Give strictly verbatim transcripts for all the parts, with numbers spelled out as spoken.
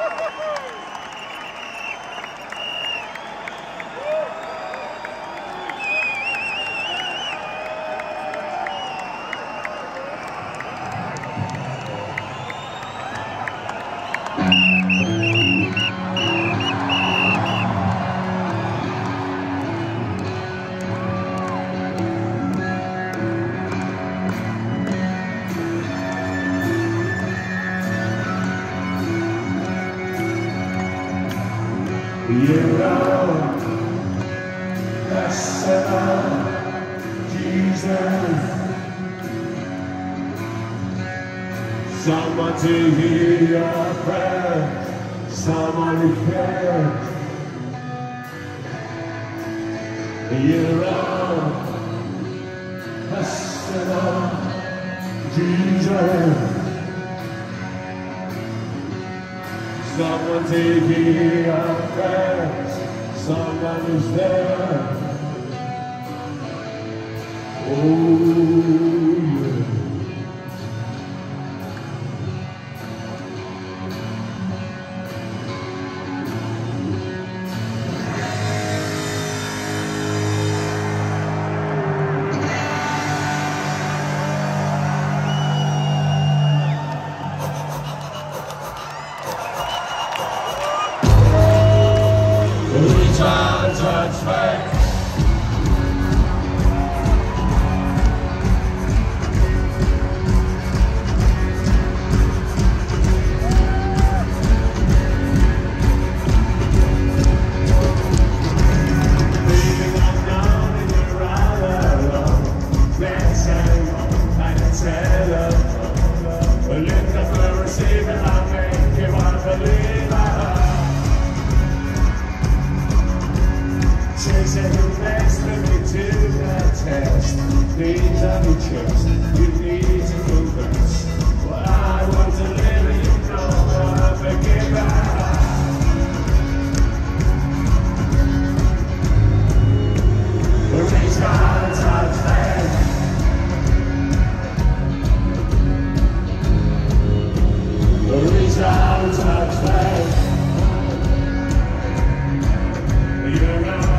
You know, Personnal, Jesus. Someone to hear your prayer, someone who cares. You know, Personnal, Jesus. Someone to hear our prayers, someone who's there. Oh, yeah. Touch back. Leaving unknown and you're right alone. Dancing like a telephone. Lift up the receiver, I'll make you a believer. Chasing the next, let me to the test. These are the trust, you need to confess. What I want to live and you know what I forgive her. Reach out, touch faith. Reach out, touch faith. You know.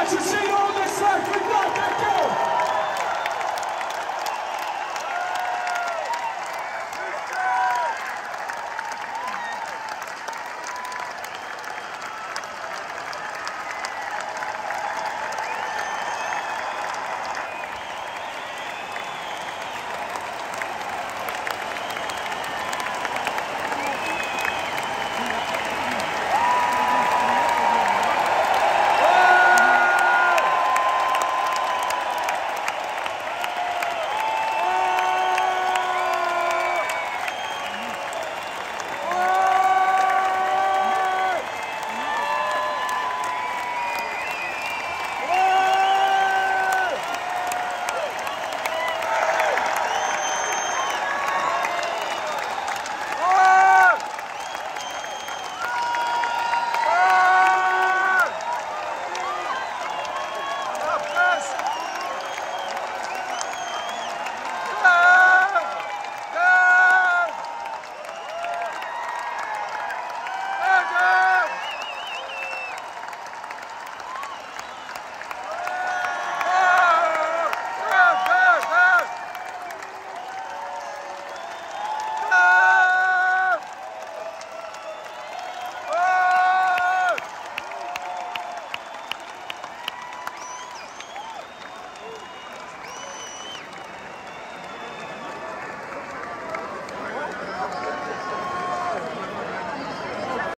to see all the